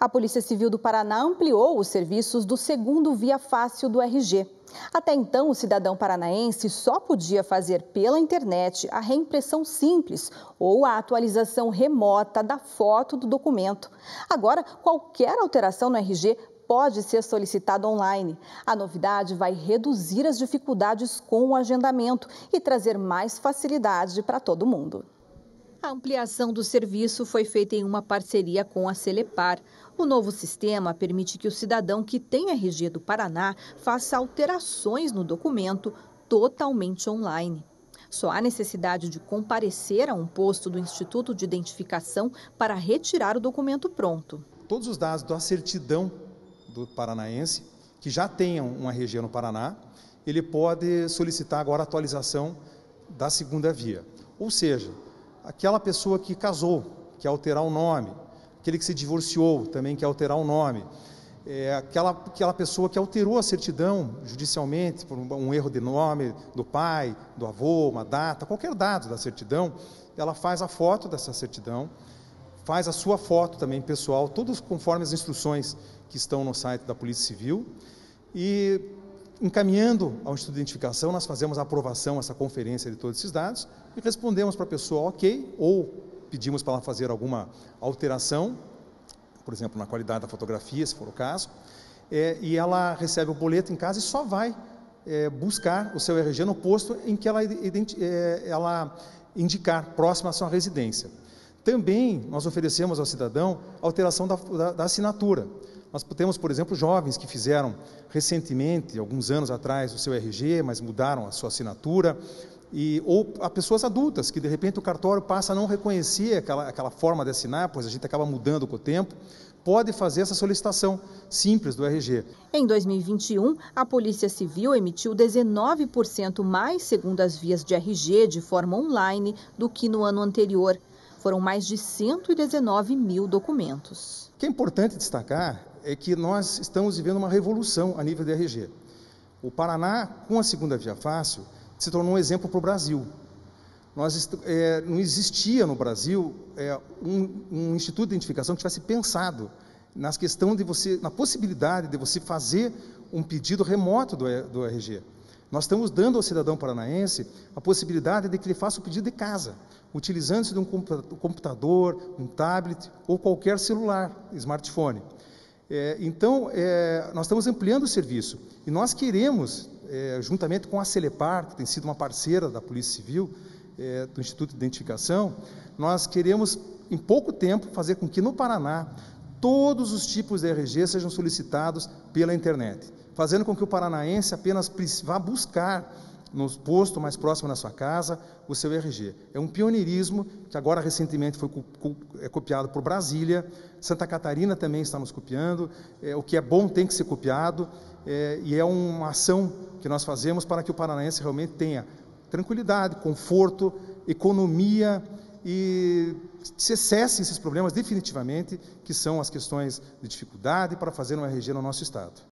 A Polícia Civil do Paraná ampliou os serviços do segundo Via Fácil do RG. Até então, o cidadão paranaense só podia fazer pela internet a reimpressão simples ou a atualização remota da foto do documento. Agora, qualquer alteração no RG pode ser solicitada online. A novidade vai reduzir as dificuldades com o agendamento e trazer mais facilidade para todo mundo. A ampliação do serviço foi feita em uma parceria com a Celepar. O novo sistema permite que o cidadão que tem RG do Paraná faça alterações no documento totalmente online. Só há necessidade de comparecer a um posto do Instituto de Identificação para retirar o documento pronto. Todos os dados da certidão do paranaense, que já tenha um RG no Paraná, ele pode solicitar agora a atualização da segunda via. Ou seja, aquela pessoa que casou, quer alterar o nome, aquele que se divorciou também quer alterar o nome, aquela pessoa que alterou a certidão judicialmente por um erro de nome do pai, do avô, uma data, qualquer dado da certidão, ela faz a foto dessa certidão, faz a sua foto também pessoal, todos conforme as instruções que estão no site da Polícia Civil, e encaminhando ao Instituto de Identificação, nós fazemos a aprovação, essa conferência de todos esses dados, e respondemos para a pessoa ok, ou pedimos para ela fazer alguma alteração, por exemplo, na qualidade da fotografia, se for o caso, e ela recebe o boleto em casa e só vai buscar o seu RG no posto em que ela indicar, próximo à sua residência. Também nós oferecemos ao cidadão a alteração da assinatura. Nós temos, por exemplo, jovens que fizeram recentemente, alguns anos atrás, o seu RG, mas mudaram a sua assinatura, ou a pessoas adultas, que de repente o cartório passa a não reconhecer aquela forma de assinar, pois a gente acaba mudando com o tempo, pode fazer essa solicitação simples do RG. Em 2021, a Polícia Civil emitiu 19% mais segundas vias de RG de forma online do que no ano anterior. Foram mais de 119 mil documentos. O que é importante destacar é que nós estamos vivendo uma revolução a nível de RG. O Paraná, com a segunda via fácil, se tornou um exemplo para o Brasil. Não existia no Brasil um instituto de identificação que tivesse pensado na possibilidade de você fazer um pedido remoto do RG. Nós estamos dando ao cidadão paranaense a possibilidade de que ele faça o pedido de casa, utilizando-se de um computador, um tablet ou qualquer celular, smartphone. Então, nós estamos ampliando o serviço e nós queremos, juntamente com a Celepar, que tem sido uma parceira da Polícia Civil, do Instituto de Identificação, nós queremos, em pouco tempo, fazer com que no Paraná todos os tipos de RG sejam solicitados pela internet, fazendo com que o paranaense apenas vá buscar no posto mais próximo da sua casa o seu RG. É um pioneirismo que agora recentemente foi copiado por Brasília, Santa Catarina também está nos copiando, o que é bom tem que ser copiado, e é uma ação que nós fazemos para que o paranaense realmente tenha tranquilidade, conforto, economia e se cessem esses problemas definitivamente, que são as questões de dificuldade para fazer um RG no nosso estado.